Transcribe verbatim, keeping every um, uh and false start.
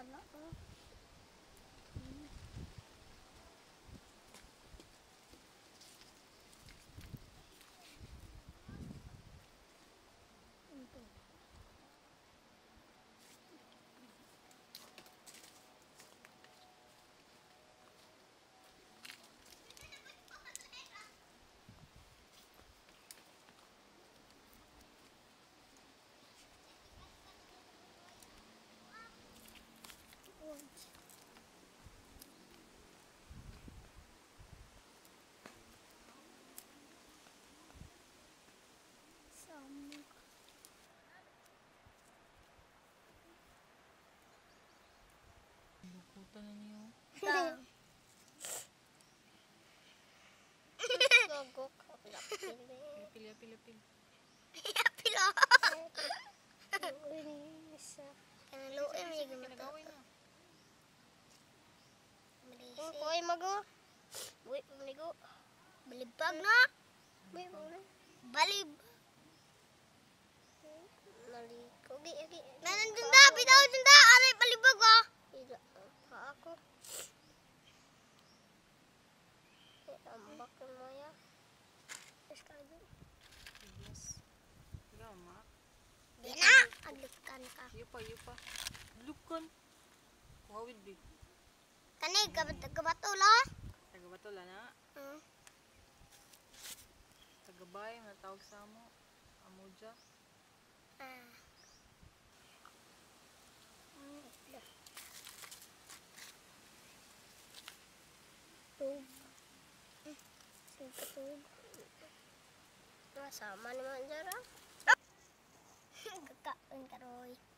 Ana oh. Hmm. Ito. Samuk. Bukutan na niyo. Gogok. Pili, pili, pili. Pila. Ini isa. Kanalo ay may Kinagawin na. Kung ko ay mago. Buwi pamligo. Balibag na. Buwi pamligo. Balib. Naliko. Gi, gi. Nanandun da. Bitaw dun da. Aray balibag ah. Ila. Pa ako. Eh, ambak yung maya. Yes, kago. Yes. Gama. Di na. Aglukan ka. Yupa, yupa. Lukan. Kuhawid big. Kanay, gabatula. Tagabatula na. Hmm. Tagabay, natawag sa mo. Amuja. Ah. Tub. Sige tub. Masama naman dyan ah. Kakain ka Roy.